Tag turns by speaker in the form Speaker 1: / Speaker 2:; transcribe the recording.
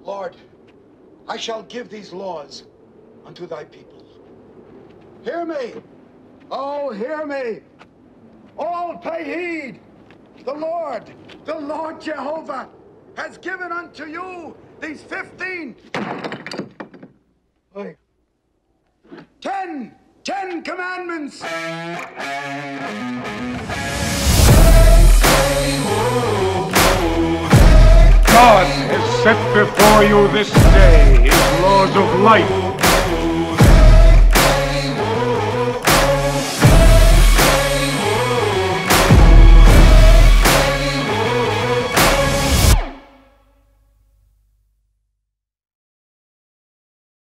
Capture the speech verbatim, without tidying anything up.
Speaker 1: Lord, I shall give these laws unto thy people. Hear me. Oh, hear me. All pay heed. The Lord, the Lord Jehovah, has given unto you these fifteen, wait, ten, ten commandments.
Speaker 2: God has set before you this day his laws of life